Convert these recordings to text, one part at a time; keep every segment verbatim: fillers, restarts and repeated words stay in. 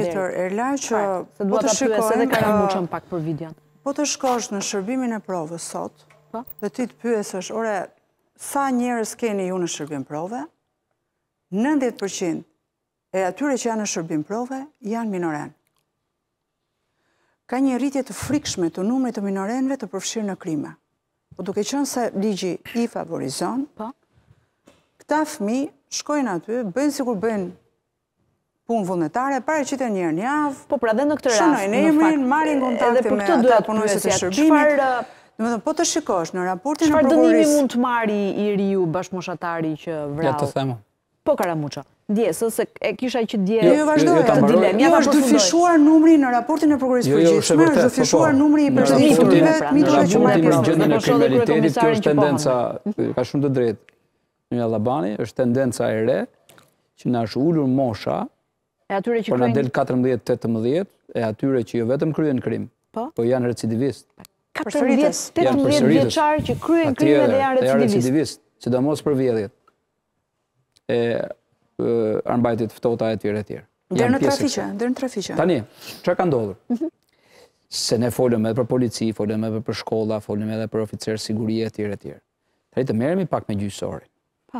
tjetër, Erla, që Se dua ta pyes edhe Karamuçën pak për videon. Po të shkosh në shërbimin e provës sot, dhe ti të pyesësh, ore, sa njerëz keni ju në shërbim prove? nëntëdhjetë përqind e atyre që janë në shërbim prove janë minoren. Ka një rritje të frikshme të numrit të minorenëve të përfshirë në krime. Po duke qenë se ligji i favorizon, këta fëmijë shkojnë aty, bëjnë sikur bëjnë punë vullnetare, paraqiten një herë në javë. Po pra dhe në këtë rast, shënojnë emrin, marrin kontakte me ata punuesit e shërbimit. Domethënë, po të shikosh në raportin e prokurorisë. Çfarë dënimi mund të marri i riu bashkëmoshatari që vrau? Ja të them. Po Karamuça. Ndjesë se e kisha që dje. Jo, vazhdoj. Të dilem. Jo, është dyfishuar numri në raportin e prokurorisë përgjithshme, është dyfishuar numri i përshtatshmëve, mitëve që marrin pjesë. Në gjendjen e kriminalitetit kjo është tendenca, ka shumë të drejtë. Në Allabani është tendenca e re që na është ulur mosha. E atyre që po na del katërmbëdhjetë tetëmbëdhjetë, e atyre që jo vetëm kryen krim, po janë recidivistë. katërmbëdhjetë tetëmbëdhjetë vjeçar që kryen krime dhe janë recidivistë, sidomos për vjedhjet e armbajtjet ftohta e tjera e tjera. Deri në trafiqe, deri në trafiqe. Tani, çfarë ka ndodhur? Se ne folëm edhe për polici, folëm edhe për shkolla, folëm edhe për oficerë sigurie e tjera e tjera. Tani të merremi pak me gjyqësorin.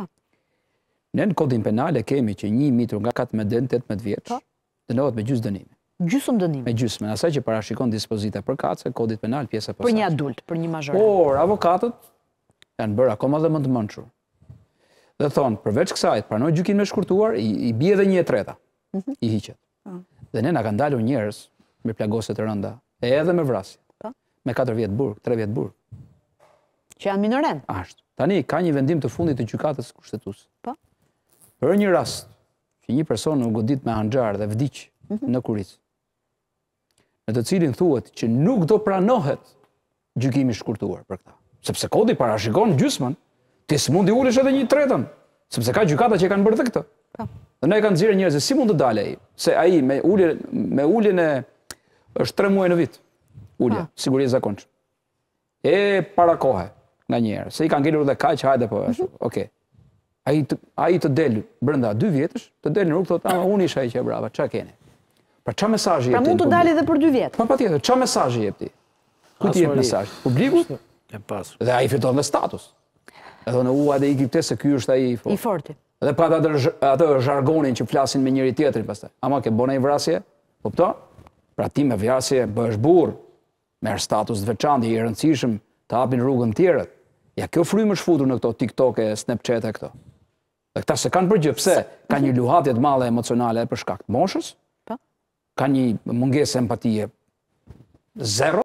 Ne në kodin penal e kemi që një mitër nga katërmbëdhjetë deri në tetëmbëdhjetë vjeç dënohet me gjysmë dënimi. Gjysmë dënimi. Me gjysmë, asaj që parashikon dispozita përkatëse kodit penal pjesa posaçme. Për një adult, për një mazhor. Por avokatët janë bërë akoma dhe më të mençur. Dhe thonë, përveç kësaj, pranoj gjykim me shkurtuar, i bie edhe një e treta. I hiqet. Dhe ne na kanë dalur njerëz me plagose të rënda, edhe me vrasje. Me katër vjet burg, tre vjet burg. Që janë minoren. Ashtu. Tani ka një vendim të fundit të gjykatës kushtetuese. Po. Për një rast që një person u godit me hanxhar dhe vdiq në Kuric, në të cilin thuhet që nuk do pranohet gjykimi shkurtuar për këtë. Sepse kodi parashikon gjysmën, ti s'mundi ulesh edhe një tretën, sepse ka gjykata që kanë bërë këtë. Dhe ne kanë nxjerrë njerëz, si mund të dalë ai? Se ai me uljen me uljen e është tre muaj në vit. Ulja, siguri e zakonshme. E para kohe, nganjëherë, se i kanë ngelur dhe kaq, hajde po ashtu. Okej. Ai të, ai të del brenda dy vjetësh, të del në rrugë thotë, "Ah, unë isha ai që e brava, ç'a keni?" Pra ç'a mesazhi jep ti? Pra mund të dalë edhe për dy vjet. Po patjetër, ç'a mesazhi jep ti? Ku ti jep mesazh? Publikut? E pasur. Dhe ai fiton dhe status. E thonë, "U, edhe i këtë se ky është ai i fortë." I forti. Dhe pa atë atë zhargonin që flasin me njëri tjetrin pastaj. Ama ke bën ai vrasje? Kupton? Pra ti me vrasje bëhesh burr, merr status të veçantë, i rëndësishëm, të hapin rrugën tjerët. Ja kjo frymë është futur në këto TikTok-e, Snapchat e këto. Dhe këta se kanë përgjë, pse? Ka një luhatje të madhe emocionale për shkak të moshës, ka një mungesë empatie zero,